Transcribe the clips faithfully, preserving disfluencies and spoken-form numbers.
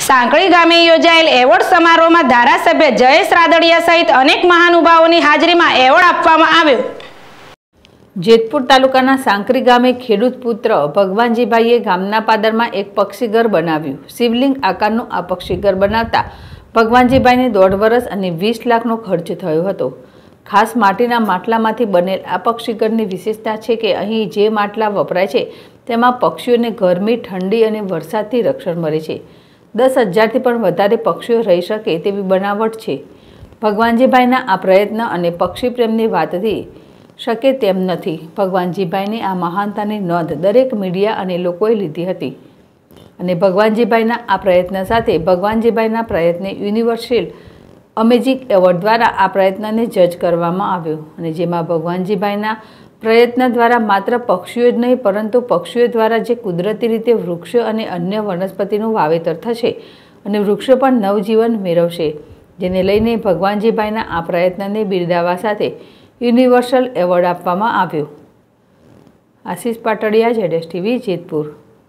સાંકળી ગામે યોજાયેલ એવોર્ડ સમારોહમાં ધારાસભ્ય જયેશ રાદડિયા સહિત અનેક મહાનુભાવોની હાજરીમાં એવોર્ડ આપવામાં આવ્યો। જેતપુર તાલુકાના સાંકળી ગામે ખેડૂત પુત્ર ભગવાનજીભાઈએ ગામના પાદરમાં એક પક્ષીઘર બનાવ્યું। શિવલિંગ આકારનું આ પક્ષીઘર બનાવતા ભગવાનજીભાઈને દોઢ વર્ષ અને વીસ લાખનો ખર્ચ થયો હતો। ખાસ માટીના માટલામાંથી બનેલ આ પક્ષીઘરની વિશેષતા છે કે અહીં જે માટલા વપરાય છે તેમાં પક્ષીઓને ગરમી, ઠંડી અને વરસાદથી રક્ષણ મળે છે। દસ હજારથી પણ વધારે પક્ષીઓ રહી શકે તેવી બનાવટ છે। ભગવાનજીભાઈના આ પ્રયત્ન અને પક્ષી પ્રેમની વાતથી શકે તેમ નથી। ભગવાનજીભાઈની આ મહાનતાની નોંધ દરેક મીડિયા અને લોકોએ લીધી હતી અને ભગવાનજીભાઈના આ પ્રયત્ન સાથે ભગવાનજીભાઈના પ્રયત્ને યુનિવર્સલ અમેઝિંગ એવોર્ડ દ્વારા આ પ્રયત્નને જજ કરવામાં આવ્યો અને જેમાં ભગવાનજીભાઈના પ્રયત્ન દ્વારા માત્ર પક્ષીઓ જ નહીં પરંતુ પક્ષીઓ દ્વારા જે કુદરતી રીતે વૃક્ષો અને અન્ય વનસ્પતિનું વાવેતર થશે અને વૃક્ષો પણ નવજીવન મેળવશે, જેને લઈને ભગવાનજીભાઈના આ પ્રયત્નને બિરદાવવા સાથે યુનિવર્સલ એવોર્ડ આપવામાં આવ્યો। આશીષ પાટડિયા, જેડેશ ટીવી, જેતપુર।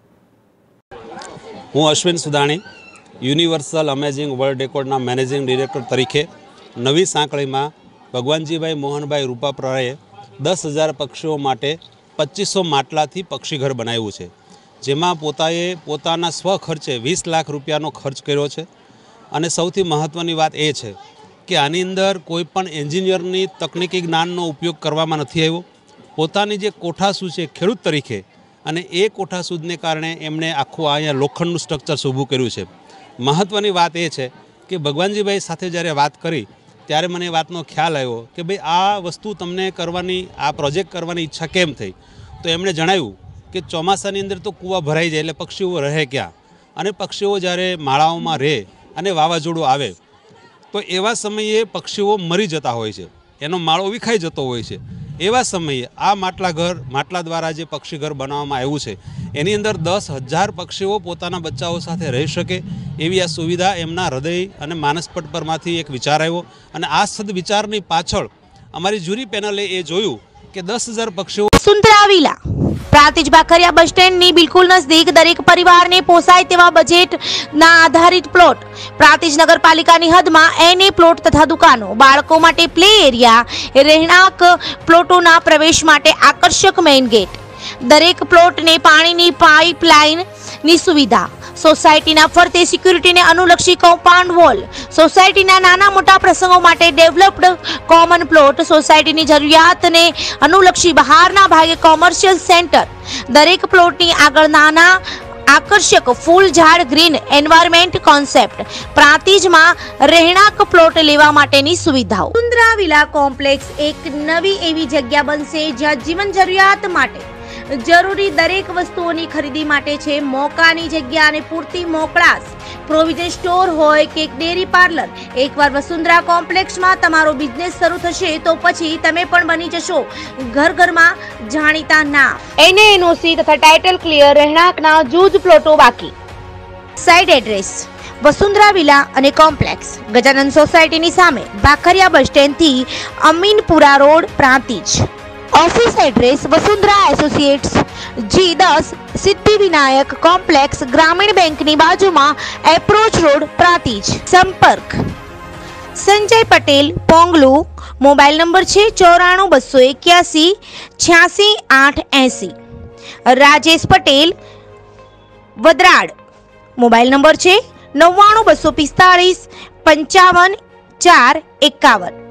હું Ashwin Sudani, universal amazing world રેકોર્ડના મેનેજિંગ ડિરેક્ટર તરીકે નવી સાંકળીમાં ભગવાનજીભાઈ મોહનભાઈ રૂપાપરાએ દસ હજાર પક્ષીઓ માટે પચીસો માટલાથી પક્ષીઘર બનાવ્યું છે, જેમાં પોતાએ પોતાના સ્વખર્ચે વીસ લાખ રૂપિયાનો ખર્ચ કર્યો છે। અને સૌથી મહત્ત્વની વાત એ છે કે આની અંદર કોઈ પણ એન્જિનિયરની તકનિકી જ્ઞાનનો ઉપયોગ કરવામાં નથી આવ્યો। પોતાની જે કોઠાસૂઝ છે ખેડૂત તરીકે, અને એ કોઠાસૂઝને કારણે એમણે આખું અહીંયા લોખંડનું સ્ટ્રક્ચર ઊભું કર્યું છે। મહત્ત્વની વાત એ છે કે ભગવાનજીભાઈ સાથે જ્યારે વાત કરી ત્યારે મને વાતનો ખ્યાલ આવ્યો કે ભાઈ આ વસ્તુ તમને કરવાની, આ પ્રોજેક્ટ કરવાની ઈચ્છા કેમ થઈ? તો એમણે જણાવ્યું કે ચોમાસાની અંદર તો કૂવા ભરાઈ જાય એટલે પક્ષીઓ રહે ક્યાં, અને પક્ષીઓ જ્યારે માળાઓમાં રહે અને વાવાઝોડું આવે તો એવા સમયે પક્ષીઓ મરી જતા હોય છે, એનો માળો વિખાઈ જતો હોય છે। એવા સમયે આ માટલા ઘર માટલા દ્વારા જે પક્ષીઘર બનાવવામાં આવ્યું છે એની અંદર દસ હજાર પક્ષીઓ પોતાના બચ્ચાઓ સાથે રહી શકે એવી આ સુવિધા એમના હૃદય અને માનસપટ પરમાંથી એક વિચાર આવ્યો અને આ સદવિચારની પાછળ અમારી જ્યુરી પેનલે એ જોયું કે દસ હજાર પક્ષીઓ વસુંધરા વિલા પ્રાંતિજ બાખરિયા બસ સ્ટેન્ડની બિલકુલ નજદીક દરેક પરિવારને પોસાય તેવા બજેટના આધારિત પ્લોટ, પ્રાંતિજ નગરપાલિકાની હદમાં એને પ્લોટ તથા દુકાનો, બાળકો માટે પ્લે એરિયા, રહેણાંક પ્લોટોના પ્રવેશ માટે આકર્ષક મેઇન ગેટ, દરેક પ્લોટને પાણીની પાઇપલાઇનની સુવિધા, સોસાયટીના ફરતે સિક્યુરિટીને અનુલક્ષી કમ્પાઉન્ડ વોલ, સોસાયટીના નાના મોટા પ્રસંગો માટે ડેવલપ્ડ કોમન પ્લોટ, સોસાયટીની જરૂરિયાતને અનુલક્ષી બહારના ભાગે કોમર્શિયલ સેન્ટર, દરેક પ્લોટની આગળ નાના આકર્ષક ફૂલ ઝાડ ગ્રીન એન્વાયરમેન્ટ કોન્સેપ્ટ, પ્રાંતિજમાં રહેણાંક પ્લોટ લેવા માટેની સુવિધાઓ। વસુંધરા વિલા કોમ્પ્લેક્સ એક નવી એવી જગ્યા બનશે જ્યાં જીવન જરૂરિયાત માટે જરૂરી દરેક વસ્તુઓની ખરીદી માટે છે મોકાની જગ્યા અને પૂરતી મોકળાશ। પ્રોવિઝન સ્ટોર હોય કે ડેરી પાર્લર, એકવાર વસુંધરા કોમ્પ્લેક્સમાં તમારો બિઝનેસ શરૂ થશે તો પછી તમે પણ બની જશો ઘર ઘરમાં જાણીતા નામ। એને એનઓસી તથા ટાઇટલ ક્લિયર રહેણાંકના જૂજ પ્લોટો બાકી। સાઇડ એડ્રેસ વસુંધરા વિલા અને કોમ્પ્લેક્સ, ગજાનંદ સોસાયટીની સામે, ભાખરિયા બસ સ્ટેન્ડથી Aminpura road, Prantij. Office address Vasundhara associates G दस सिद्धि विनायक कॉम्प्लेक्स, ग्रामीण बैंक ની બાજુમાં, એપ્રોચ રોડ, પ્રાંતિજ। સંપર્ક સંજય પટેલ, પોંગલુ, મોબાઈલ નંબર છે ચોરાણું બસો એક્યાસી છ્યાસી આઠ એસી। રાજેશ પટેલ, વદરાડ, મોબાઈલ નંબર છે નવ્વાણું બસો પિસ્તાળીસ પંચાવન ચાર એકાવન।